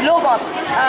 low cost.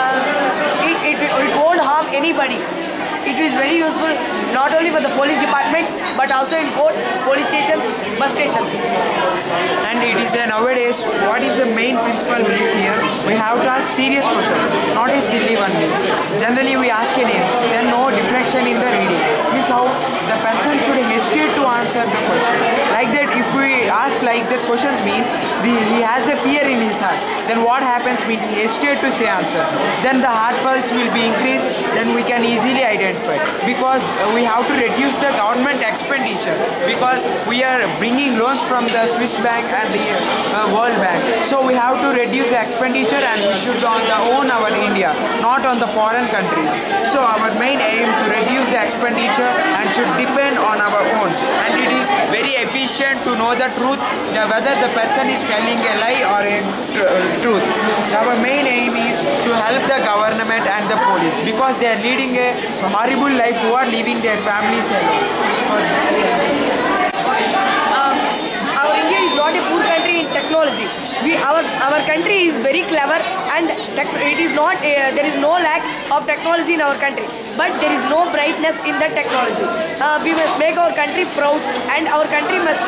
It won't harm anybody. It is very useful not only for the police department but also in courts, police stations, bus stations. And it is nowadays what is the main principle means here, we have to ask serious question, not a silly one means. Generally we ask a names, then no deflection in the reading. Means how the person should hesitate to answer the question. Like that if we ask like that questions means he has a fear in his heart. Then what happens means he hesitate to say answer. Then the heart pulse will be increased, then we can easily identify. Because we have to reduce the government expenditure because we are bringing loans from the Swiss bank and the World Bank. So we have to reduce the expenditure and we should own our India, not on the foreign countries. So our main aim to reduce the expenditure and should depend on our own. And it is very efficient to know the truth, whether the person is telling a lie or a truth. Our main aim is to help the government and the police because they are leading a horrible life who are leaving their families alone. Our India is not a poor country in technology. Our country is very clever and it is not there is no lack of technology in our country, but there is no brightness in the technology. We must make our country proud, and our country must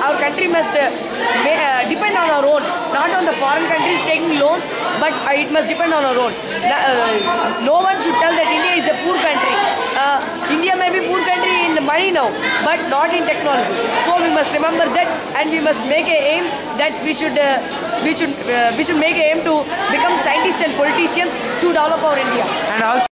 depend on our own, not on the foreign countries taking loans, but it must depend on our own. No one should tell that India is a poor country. India may be poor country in the money now, but not in technology. So we must remember that, and we must make a aim that we should make a aim to become scientists and politicians to develop our India. And also